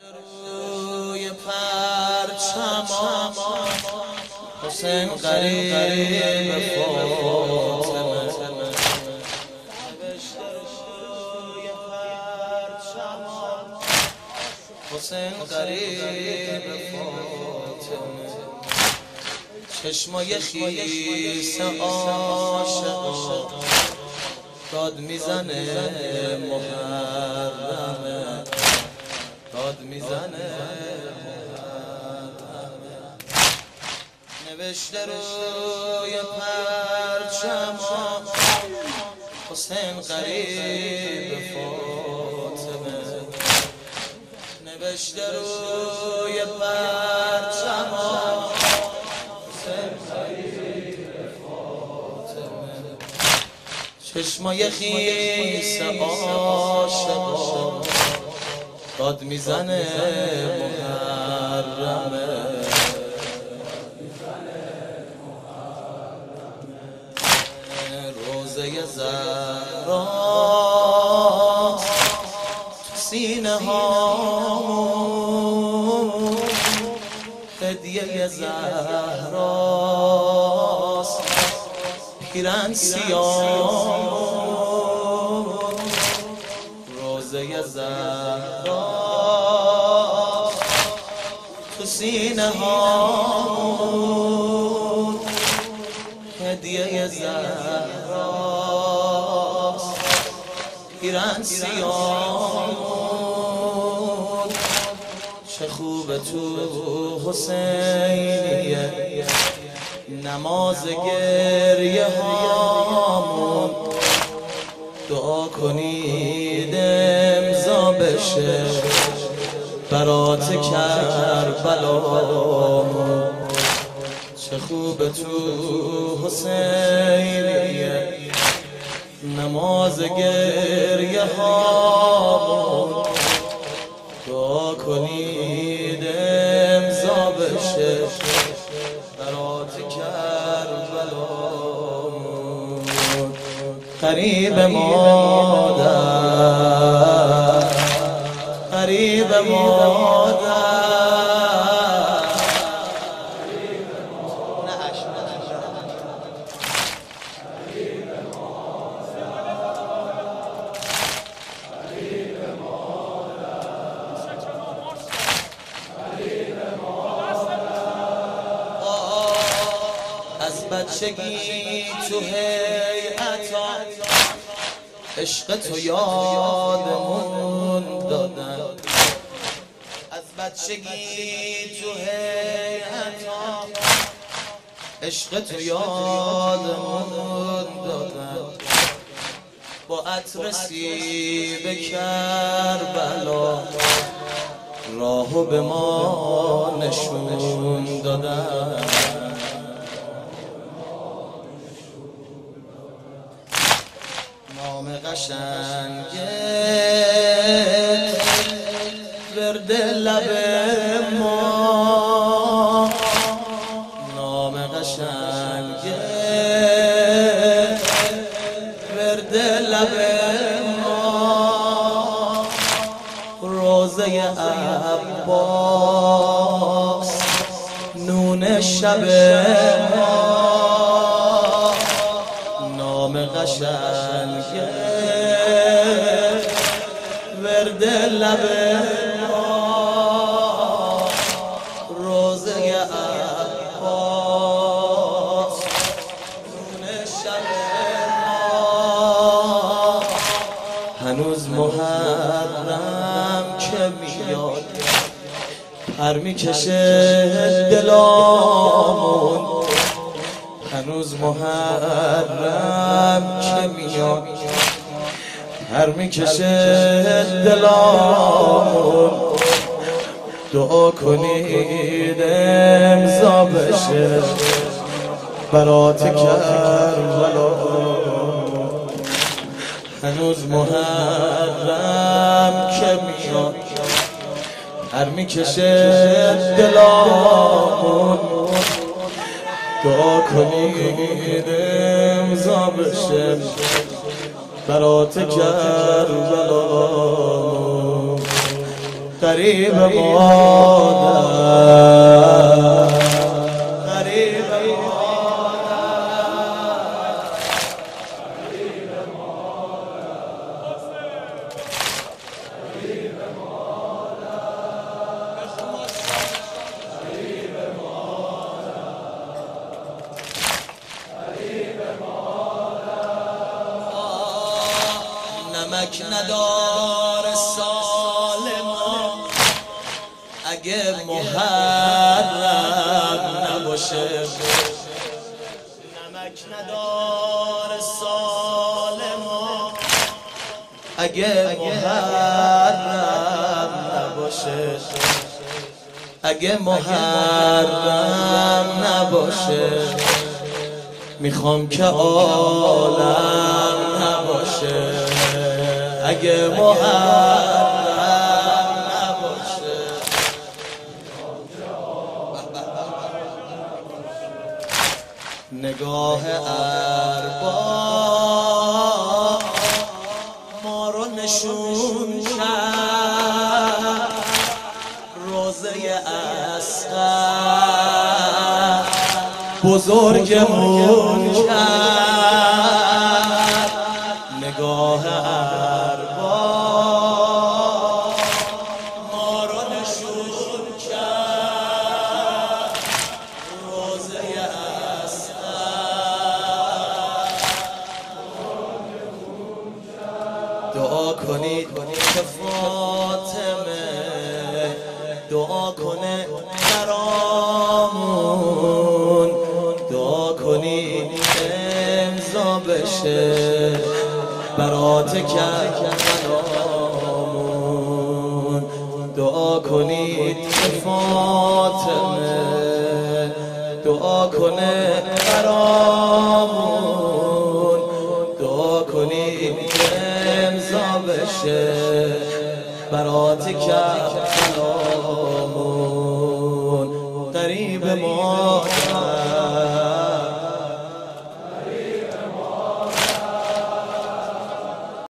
روی پرچم حسین قریب فاطمه نوشته روی پرچم حسین قریب فاطمه چشمای خیس عاشق داد میزنه محرمه داد میزنه نوشته روی پرچم حسین قریب فاطمه نوشته روی پرچم حسین قریب فاطمه چشمای خیس عاشق داد میزنه محرمه روزه زهرا تو سینه هامون هدیه زهراست پیرن سیاه روزه زهرا تو سینه هامون هدیه زهراست پیرن سیاه چه خوبه تو حسینیه نماز گریه هامون دعا کنید امضا بشه برات کربلامون چه خوبه تو حسینیه نماز گریه هامون دعا کنید امضا بشه برات کربلامون قریب مادر قریب مادر از بچگی تو هیئتات عشق تو یادمون دادن از بچگی تو هیئتات عشق تو یادمون دادن با عطر سیب کربلا راهو به ما نشون دادن نام قشنگه ورد لب ما نام قشنگه ورد لب ما روزه عباس نون شب ما نام قشنگه ورد لب ما روزه عباس نون شب ما هنوز محرم که میاد پر میکشه دلامون هنوز محرم که میاد هر میکشه دلامون دعا کنید امضا بشه برات کربلامون هنوز محرم که میاد هر میکشه دلامون دعا کنید امضا بشه برات کربلامون قریب مادر قریب نمک ندار سال ما اگه محرم نباشه نمک ندار سال ما اگه محرم نباشه اگه محرم نباشه میخوام که عالم نباشه اگه محرم نباشه نگاه ارباب ما رو نشون کرد روزه اصغر بزرگمون کرد نگاه ارباب ما رو نشون کرد روزه اصغر دعا کنید که فاطمه دعا کنه برامون دعا کنید امضا بشه برات کربلامون دعا کنید که فاطمه دعا کنه برامون دعا کنید که امضا بشه برات کربلامون قریب ما